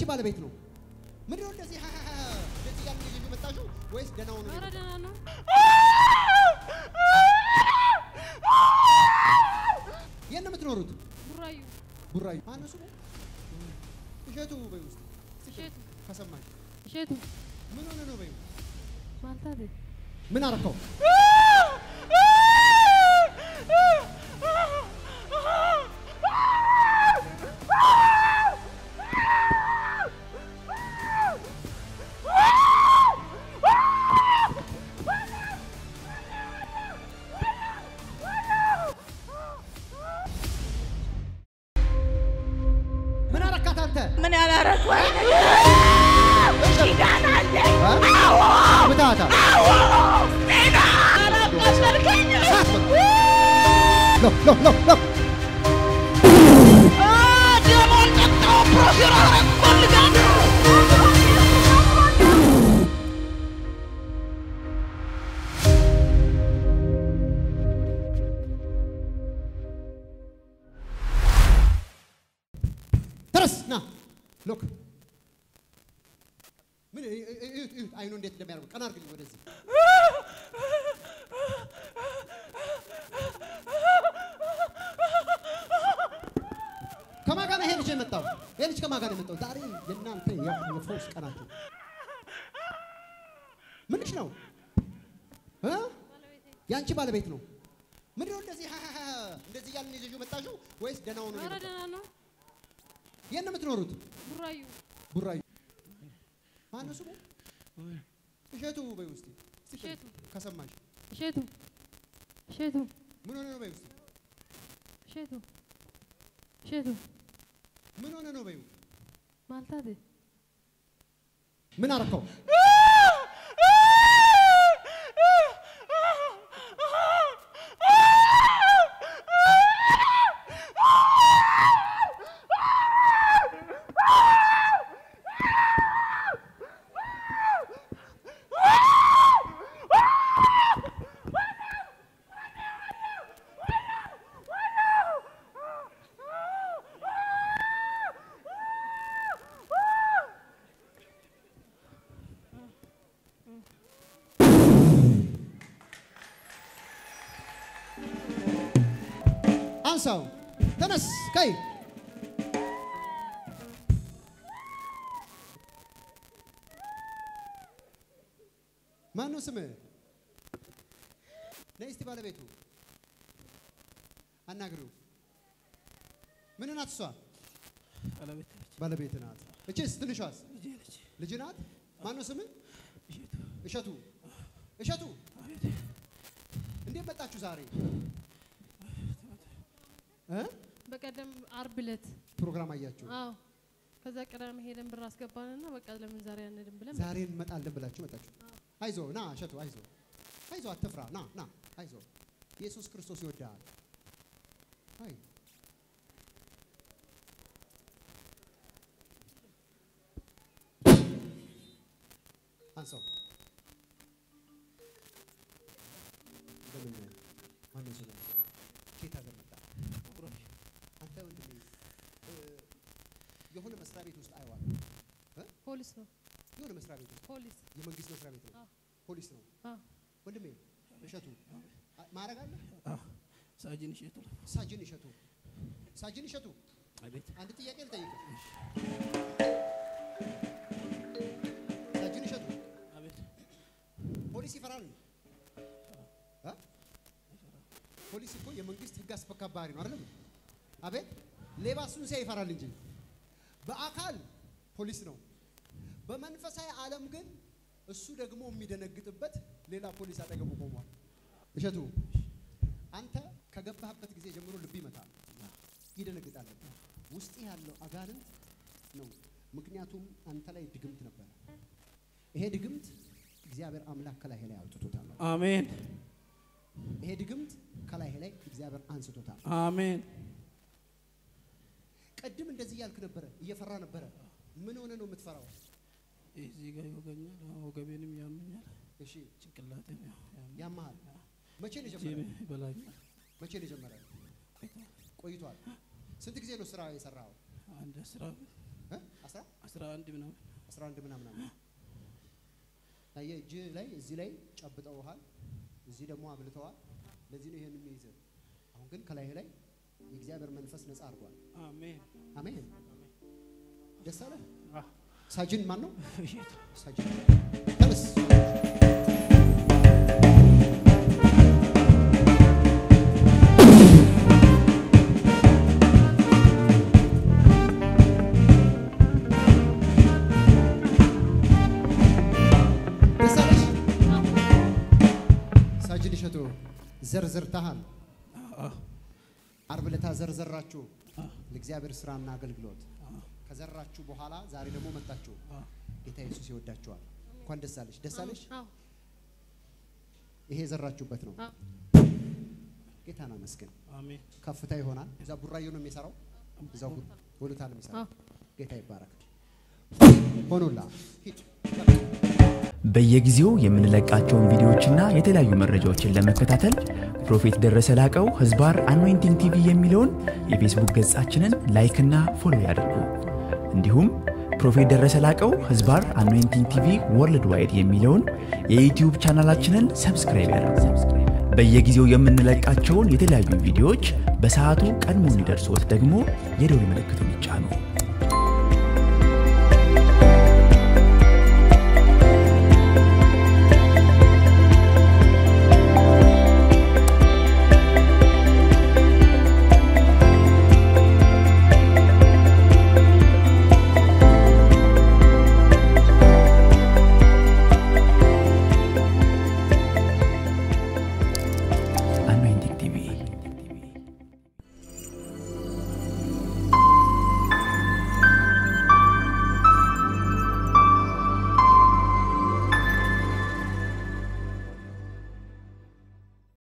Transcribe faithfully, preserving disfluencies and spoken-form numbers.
ባለቤት ነው ምን ነው እንደዚህ እንደዚህ ያን ልጅ መጣሽው ወይስ ደናው ነው? ኧረ ደና ነው። የት ነው የምትኖሩት? ቡራዩ ቡራዩ ማነሱ ነው? እሸቱ በይውስ እሸቱ ከሰማሽ እሸቱ ምን ሆነ ነው በይው ማልታደ ምን አረከው? من على ركوة شيدان علي أوه متاتا أوه فينا أنا بقشر كينيا لو لو لو لو آه جمال تقطع بروشيرا كل جانب نا لوك من አይኑ እንዴት እንደሚያርጉ ቀና አርግኝ ወደዚህ ከማጋ ነው ሄልሽ የመጣው ሄልሽ ከማጋ ነው የመጣው ዛሬ የናንተ የፎስ ቀናችሁ ምንሽ ነው እ ያንቺ ባለቤት ነው ምን ነው እንደዚህ እንደዚህ ያን ልጅ መጣሽው ወይስ ደናው ነው? ኧረ ደና ነው። የት ነው የምትኖሩት? ቡራዩ ቡራዩ ማነሱ ነው? እሸቱ በይው እስቲ እሸቱ ከሰማሽ እሸቱ እሸቱ ምን ሆነ ነው በይው እስቲ እሸቱ እሸቱ ምን ሆነ ነው በይው ማልታደ ምን አረከው? አንሳው ተነስ ከይ ማን ነው ስምህ? ነይ እስቲ ባለቤቱ አናግሪው ምን ናት እሷ? ባለቤት ባለቤት ናት። እቺስ ትንሿስ ልጅ ናት። ማን ነው ስምህ? እሸቱ እሸቱ እንዴት መጣችሁ ዛሬ? እ በቀደም አርብ ዕለት ፕሮግራም አያችሁ? አዎ ከዛ ቀዳም ሄደን ብር አስገባንና በቃ ለምን ዛሬ አንሄድም ብለን ዛሬ እንመጣለን ብላችሁ መጣችሁ። አይዞ ና እሸቱ አይዞ አይዞ አትፍራ ና ና አይዞ ኢየሱስ ክርስቶስ ይወዳል። አይ አንሳው እንደምን ማነው ሰው ኬታ ገመጣ አንተ ወንድሜ የሆነ መስሪያ ቤት ውስጥ አይዋል ፖሊስ ነው የሆነ መስሪያ ቤት ውስጥ ፖሊስ የመንግስት መስሪያ ቤት ነው ፖሊስ ነው ወንድሜ እሸቱ ማረግ አለ ሳጅን እሸቱ ሳጅን እሸቱ ሳጅን እሸቱ አቤት አንድ ጥያቄ ልጠይቅ ሳጅን እሸቱ አቤት ፖሊስ ይፈራል አ ፖሊስ እኮ የመንግስት ህግ አስከባሪ ነው አይደል? አቤት ሌባ እሱን ሲያይ ይፈራል እንጂ በአካል ፖሊስ ነው። በመንፈሳዊ ዓለም ግን እሱ ደግሞ የሚደነግጥበት ሌላ ፖሊስ አጠገቡ ቆሟል። እሸቱ አንተ ከገባህበት ጊዜ ጀምሮ ልብ ይመታል ይደነግጣል። ውስጥ ያለው አጋንንት ነው። ምክንያቱም አንተ ላይ ድግምት ነበር። ይሄ ድግምት እግዚአብሔር አምላክ ከላይ ላይ አውጥቶታል። አሜን። ይሄ ድግምት ከላይ ላይ እግዚአብሔር አንስቶታል። አሜን። ቀድም እንደዚህ ያልክ ነበር እየፈራ ነበር። ምን ሆነ ነው የምትፈራው? እዚህ ጋር ይወጋኛል፣ ወገቤንም ያመኛል። እሺ ጭንቅላቴም ያማል። መቼ ነው ጀመረው? ይበላኛል። መቼ ነው ጀመረው? ቆይቷል። ስንት ጊዜ ነው ስራ የሰራው? አንድ አስራ አስራ አንድ ምናምን አስራ አንድ ምናምን አመት ታየ እጅ ላይ እዚህ ላይ ጨብጠውሃል እዚህ ደግሞ አብልተዋል ለዚህ ነው ይሄንን የሚይዘው አሁን ግን ከላይ ላይ የእግዚአብሔር መንፈስ ነፃ አርጓል አሜን አሜን ደስ አለ ሳጅን ማን ነው ሳጅን ተነስ ዘርዘርታሃል አርብ ለታ ዘርዘራችሁ ለእግዚአብሔር ስራና አገልግሎት ከዘራችሁ በኋላ ዛሬ ደግሞ መጣችሁ ጌታ ኢየሱስ ይወዳችኋል እንኳን ደስ አለሽ ደስ አለሽ ይሄ ዘራችሁበት ነው ጌታና መስገን አሜን ከፍታ ይሆናል እዛ ቡራዩ ነው የሚሰራው እዛው ወሉታ ነው የሚሰራው ጌታ ይባረክ ሆኖላ ሂድ በየጊዜው የምንለቃቸውን ቪዲዮዎችና የተለያዩ መረጃዎችን ለመከታተል ፕሮፌት ደረሰ ላቀው ህዝባር አኖይንቲንግ ቲቪ የሚለውን የፌስቡክ ገጻችንን ላይክ እና ፎሎ ያድርጉ እንዲሁም ፕሮፌት ደረሰ ላቀው ህዝባር አኖይንቲንግ ቲቪ ወርልድ ዋይድ የሚለውን የዩቲዩብ ቻናላችንን ሰብስክራይብ ያድርጉ በየጊዜው የምንለቃቸውን የተለያዩ ቪዲዮዎች በሰዓቱ ቀድሞ እንዲደርሶት ደግሞ የደወል ምልክቱን ይጫኑ